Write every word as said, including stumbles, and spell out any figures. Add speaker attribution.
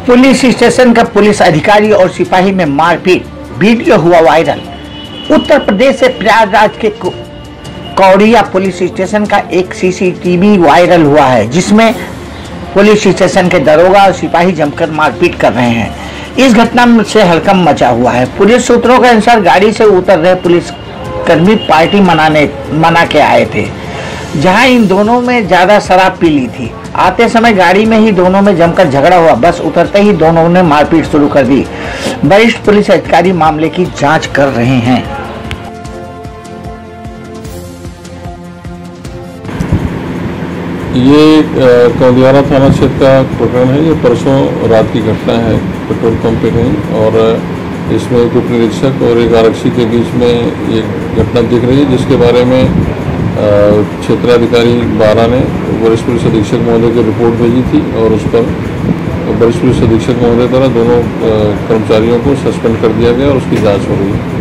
Speaker 1: Police station का police अधिकारी और सिपाही में मारपीट, वीडियो हुआ वायरल। उत्तर प्रदेश से प्रयागराज के कौड़िया पुलिस स्टेशन का एक सीसीटीवी वायरल हुआ है, जिसमें पुलिस स्टेशन के दरोगा और सिपाही जमकर मारपीट कर रहे हैं। इस घटना से हड़कंप मचा हुआ है। पुलिस सूत्रों के अनुसार गाड़ी से उतर रहे पुलिस कर्मी पार्टी मनाने मना के आए थे, जहां इन दोनों में ज्यादा शराब पी ली थी। आते समय गाड़ी में ही दोनों में जमकर झगड़ा हुआ। बस उतरते ही दोनों ने मारपीट शुरू कर दी। वरिष्ठ पुलिस अधिकारी मामले की जांच कर रहे हैं।
Speaker 2: ये कौंदियारा थाना क्षेत्र का प्रकरण है। ये परसों रात की घटना है पेट्रोल पंप पे कहीं, और इसमें एक उप निरीक्षक और एक आरक्षी के बीच में ये घटना दिख रही है, जिसके बारे में क्षेत्राधिकारी बारह ने वरिष्ठ पुलिस अधीक्षक महोदय की रिपोर्ट भेजी थी, और उस पर वरिष्ठ पुलिस अधीक्षक महोदय द्वारा दोनों कर्मचारियों को सस्पेंड कर दिया गया और उसकी जाँच हो रही है।